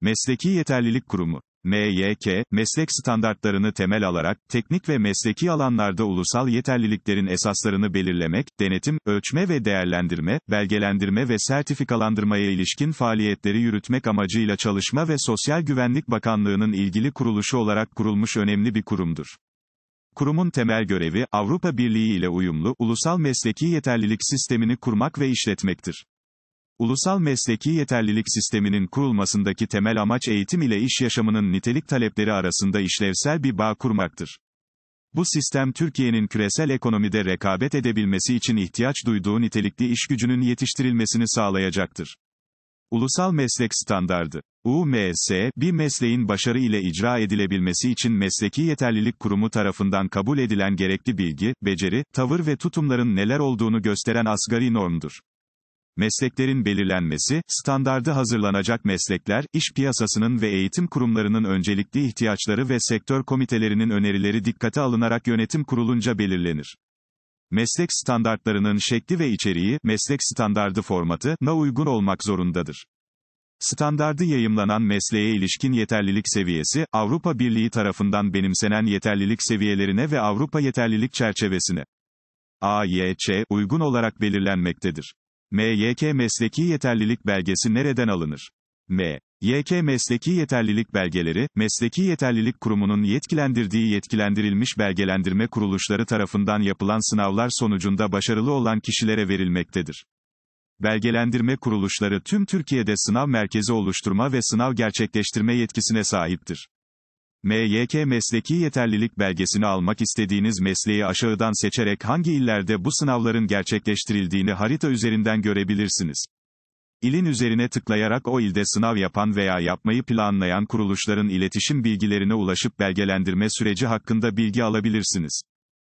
Mesleki Yeterlilik Kurumu (MEYK), meslek standartlarını temel alarak, teknik ve mesleki alanlarda ulusal yeterliliklerin esaslarını belirlemek, denetim, ölçme ve değerlendirme, belgelendirme ve sertifikalandırmaya ilişkin faaliyetleri yürütmek amacıyla Çalışma ve Sosyal Güvenlik Bakanlığı'nın ilgili kuruluşu olarak kurulmuş önemli bir kurumdur. Kurumun temel görevi, Avrupa Birliği ile uyumlu, ulusal mesleki yeterlilik sistemini kurmak ve işletmektir. Ulusal mesleki yeterlilik sisteminin kurulmasındaki temel amaç eğitim ile iş yaşamının nitelik talepleri arasında işlevsel bir bağ kurmaktır. Bu sistem Türkiye'nin küresel ekonomide rekabet edebilmesi için ihtiyaç duyduğu nitelikli iş gücünün yetiştirilmesini sağlayacaktır. Ulusal Meslek Standardı (UMS), bir mesleğin başarı ile icra edilebilmesi için Mesleki Yeterlilik Kurumu tarafından kabul edilen gerekli bilgi, beceri, tavır ve tutumların neler olduğunu gösteren asgari normdur. Mesleklerin belirlenmesi, standardı hazırlanacak meslekler, iş piyasasının ve eğitim kurumlarının öncelikli ihtiyaçları ve sektör komitelerinin önerileri dikkate alınarak yönetim kurulunca belirlenir. Meslek standartlarının şekli ve içeriği, meslek standardı formatına uygun olmak zorundadır. Standardı yayımlanan mesleğe ilişkin yeterlilik seviyesi, Avrupa Birliği tarafından benimsenen yeterlilik seviyelerine ve Avrupa Yeterlilik Çerçevesine (AYÇ) uygun olarak belirlenmektedir. MEYK Mesleki Yeterlilik Belgesi nereden alınır? MEYK Mesleki Yeterlilik Belgeleri, Mesleki Yeterlilik Kurumu'nun yetkilendirdiği yetkilendirilmiş belgelendirme kuruluşları tarafından yapılan sınavlar sonucunda başarılı olan kişilere verilmektedir. Belgelendirme kuruluşları tüm Türkiye'de sınav merkezi oluşturma ve sınav gerçekleştirme yetkisine sahiptir. MEYK Mesleki Yeterlilik Belgesini almak istediğiniz mesleği aşağıdan seçerek hangi illerde bu sınavların gerçekleştirildiğini harita üzerinden görebilirsiniz. İlin üzerine tıklayarak o ilde sınav yapan veya yapmayı planlayan kuruluşların iletişim bilgilerine ulaşıp belgelendirme süreci hakkında bilgi alabilirsiniz.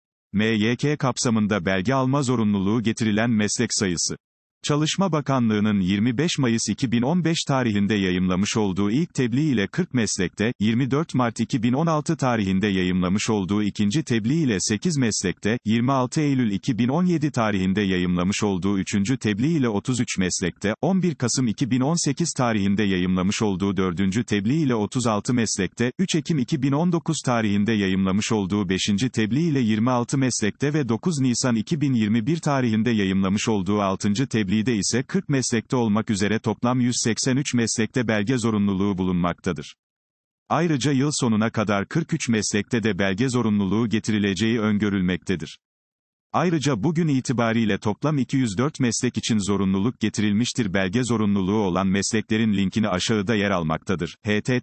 MEYK kapsamında belge alma zorunluluğu getirilen meslek sayısı. Çalışma Bakanlığı'nın 25 Mayıs 2015 tarihinde yayımlamış olduğu ilk tebliğ ile 40 meslekte, 24 Mart 2016 tarihinde yayımlamış olduğu ikinci tebliğ ile 8 meslekte, 26 Eylül 2017 tarihinde yayımlamış olduğu üçüncü tebliğ ile 33 meslekte, 11 Kasım 2018 tarihinde yayımlamış olduğu dördüncü tebliğ ile 36 meslekte, 3 Ekim 2019 tarihinde yayımlamış olduğu beşinci tebliğ ile 26 meslekte ve 9 Nisan 2021 tarihinde yayımlamış olduğu altıncı tebliğde ise 40 meslekte olmak üzere toplam 183 meslekte belge zorunluluğu bulunmaktadır. Ayrıca yıl sonuna kadar 43 meslekte de belge zorunluluğu getirileceği öngörülmektedir. Ayrıca bugün itibariyle toplam 204 meslek için zorunluluk getirilmiştir. Belge zorunluluğu olan mesleklerin linkini aşağıda yer almaktadır.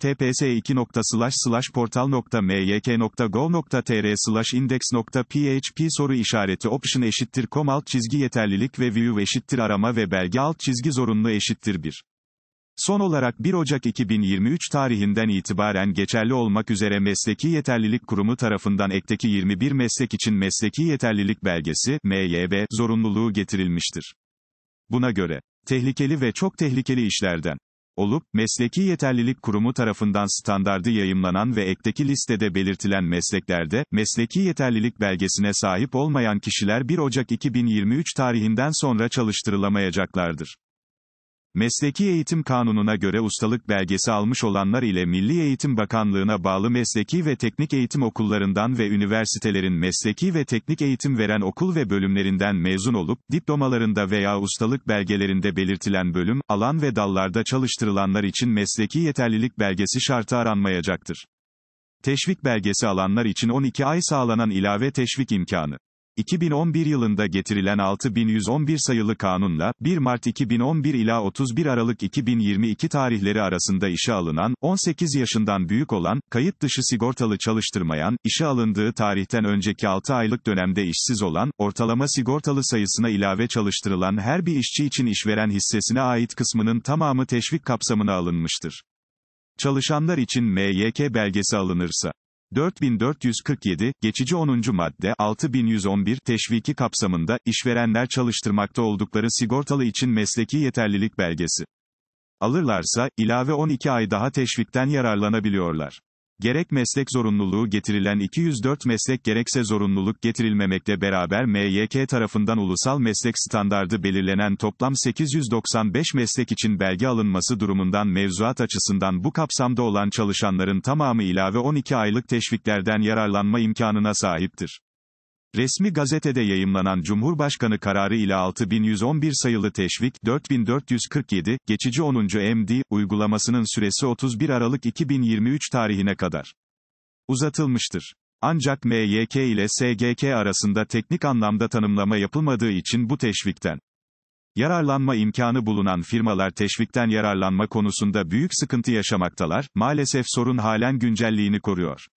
https://portal.myk.gov.tr/index.php soru işareti option eşittir com/yeterlilik ve view eşittir arama ve belge zorunlu eşittir 1. Son olarak 1 Ocak 2023 tarihinden itibaren geçerli olmak üzere Mesleki Yeterlilik Kurumu tarafından ekteki 21 meslek için Mesleki Yeterlilik Belgesi (MEYB) zorunluluğu getirilmiştir. Buna göre, tehlikeli ve çok tehlikeli işlerden olup, Mesleki Yeterlilik Kurumu tarafından standardı yayımlanan ve ekteki listede belirtilen mesleklerde, Mesleki Yeterlilik Belgesine sahip olmayan kişiler 1 Ocak 2023 tarihinden sonra çalıştırılamayacaklardır. Mesleki Eğitim Kanunu'na göre ustalık belgesi almış olanlar ile Milli Eğitim Bakanlığı'na bağlı mesleki ve teknik eğitim okullarından ve üniversitelerin mesleki ve teknik eğitim veren okul ve bölümlerinden mezun olup, diplomalarında veya ustalık belgelerinde belirtilen bölüm, alan ve dallarda çalıştırılanlar için mesleki yeterlilik belgesi şartı aranmayacaktır. Teşvik belgesi alanlar için 12 ay sağlanan ilave teşvik imkanı. 2011 yılında getirilen 6111 sayılı kanunla, 1 Mart 2011 ila 31 Aralık 2022 tarihleri arasında işe alınan, 18 yaşından büyük olan, kayıt dışı sigortalı çalıştırmayan, işe alındığı tarihten önceki 6 aylık dönemde işsiz olan, ortalama sigortalı sayısına ilave çalıştırılan her bir işçi için işveren hissesine ait kısmının tamamı teşvik kapsamına alınmıştır. Çalışanlar için MEYK belgesi alınırsa, 4447, geçici 10. madde, 6111, teşviki kapsamında, işverenler çalıştırmakta oldukları sigortalı için mesleki yeterlilik belgesi alırlarsa, ilave 12 ay daha teşvikten yararlanabiliyorlar. Gerek meslek zorunluluğu getirilen 204 meslek gerekse zorunluluk getirilmemekle beraber MYK tarafından ulusal meslek standardı belirlenen toplam 895 meslek için belge alınması durumundan mevzuat açısından bu kapsamda olan çalışanların tamamı ilave 12 aylık teşviklerden yararlanma imkanına sahiptir. Resmi gazetede yayımlanan Cumhurbaşkanı kararı ile 6111 sayılı teşvik, 4447, geçici 10. MD, uygulamasının süresi 31 Aralık 2023 tarihine kadar uzatılmıştır. Ancak MYK ile SGK arasında teknik anlamda tanımlama yapılmadığı için bu teşvikten yararlanma imkanı bulunan firmalar teşvikten yararlanma konusunda büyük sıkıntı yaşamaktalar, maalesef sorun halen güncelliğini koruyor.